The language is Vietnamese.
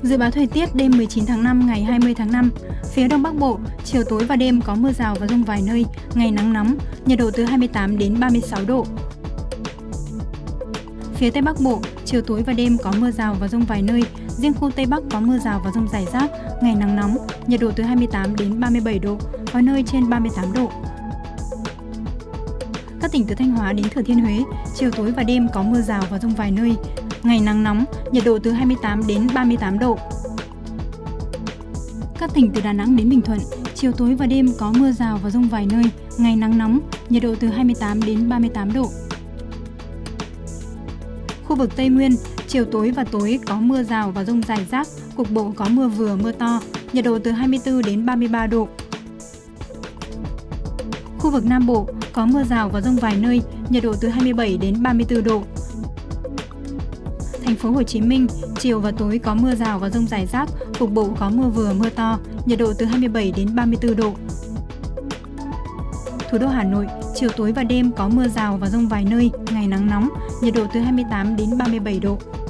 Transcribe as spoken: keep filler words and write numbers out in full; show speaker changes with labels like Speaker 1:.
Speaker 1: Dự báo thời tiết đêm mười chín tháng năm ngày hai mươi tháng năm, phía Đông Bắc Bộ, chiều tối và đêm có mưa rào và dông vài nơi, ngày nắng nóng, nhiệt độ từ hai mươi tám đến ba mươi sáu độ. Phía Tây Bắc Bộ, chiều tối và đêm có mưa rào và dông vài nơi, riêng khu Tây Bắc có mưa rào và dông rải rác, ngày nắng nóng, nhiệt độ từ hai mươi tám đến ba mươi bảy độ, có nơi trên ba mươi tám độ. Các tỉnh từ Thanh Hóa đến Thừa Thiên Huế, chiều tối và đêm có mưa rào và dông vài nơi, ngày nắng nóng, nhiệt độ từ hai mươi tám đến ba mươi tám độ. Các tỉnh từ Đà Nẵng đến Bình Thuận, chiều tối và đêm có mưa rào và dông vài nơi, ngày nắng nóng, nhiệt độ từ hai mươi tám đến ba mươi tám độ. Khu vực Tây Nguyên, chiều tối và tối có mưa rào và dông rải rác, cục bộ có mưa vừa mưa to, nhiệt độ từ hai mươi tư đến ba mươi ba độ. Khu vực Nam Bộ có mưa rào và dông vài nơi, nhiệt độ từ hai mươi bảy đến ba mươi tư độ. Thành phố Hồ Chí Minh, chiều và tối có mưa rào và dông rải rác, cục bộ có mưa vừa mưa to, nhiệt độ từ hai mươi bảy đến ba mươi tư độ. Thủ đô Hà Nội, chiều tối và đêm có mưa rào và dông vài nơi, ngày nắng nóng, nhiệt độ từ hai mươi tám đến ba mươi bảy độ.